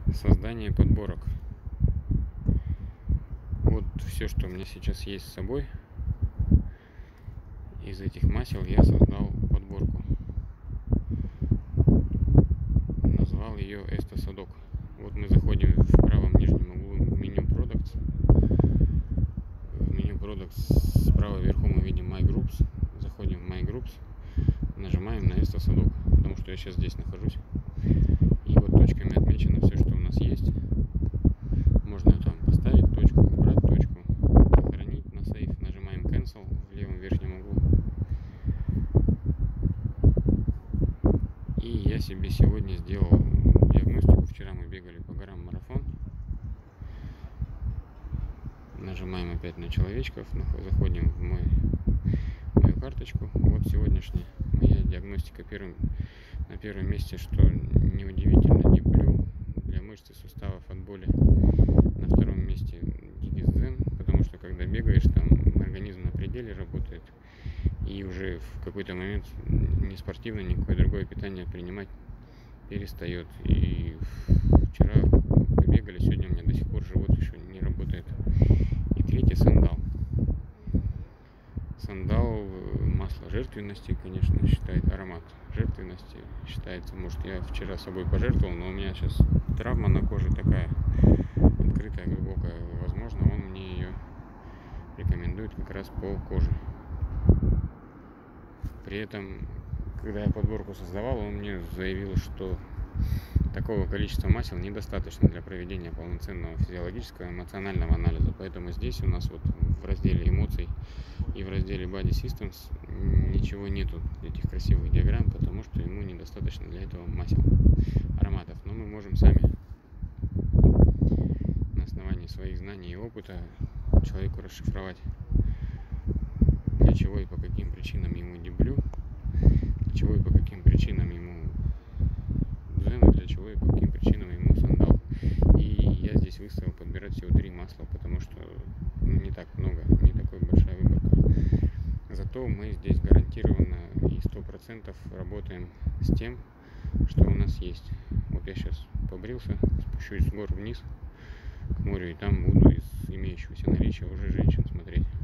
Создание подборок. Вот все, что у меня сейчас есть с собой. Из этих масел я создал подборку. Назвал ее Эстосадок. Вот мы заходим в правом нижнем углу меню Products. В меню Products справа вверху мы видим My Groups. Заходим в My Groups, нажимаем на Эстосадок, потому что я сейчас здесь нахожусь. И вот точками отмечено все, что у нас есть. Можно там поставить точку, убрать точку, сохранить на сейф. Нажимаем Cancel в левом верхнем углу. И я себе сегодня сделал диагностику. Вчера мы бегали по горам марафон. Нажимаем опять на человечков, заходим в мою карточку. Вот сегодняшняя моя диагностика. На первом месте, что неудивительно, Deep для мышц и суставов от боли. На втором месте Digest, потому что когда бегаешь, там организм на пределе работает, и уже в какой-то момент ни спортивное, никакое другое питание принимать перестает. И вчера побегали, сегодня у меня до сих пор живот еще не работает. И третий сандал. Сандал, масло жертвенности, конечно, считает, аромат жертвенности считается. Может, я вчера собой пожертвовал, но у меня сейчас травма на коже такая, открытая, глубокая. Возможно, он мне ее рекомендует как раз по коже. При этом, когда я подборку создавал, он мне заявил, что такого количества масел недостаточно для проведения полноценного физиологического и эмоционального анализа. Поэтому здесь у нас вот в разделе эмоций и в разделе Body Systems ничего нету, этих красивых диаграмм, потому что ему недостаточно для этого масел, ароматов. Но мы можем сами на основании своих знаний и опыта человеку расшифровать, для чего и по каким причинам ему деблю, для чего и по каким причинам ему дзен, для чего и по каким причинам ему сандал. И я здесь выставил подбирать всего 3 масла, потому что не так много, не такой большая выборка. Зато мы здесь гарантированно и 100% работаем с тем, что у нас есть. Вот я сейчас побрился, спущусь с гор вниз к морю, и там буду из имеющегося наличия уже женщин смотреть.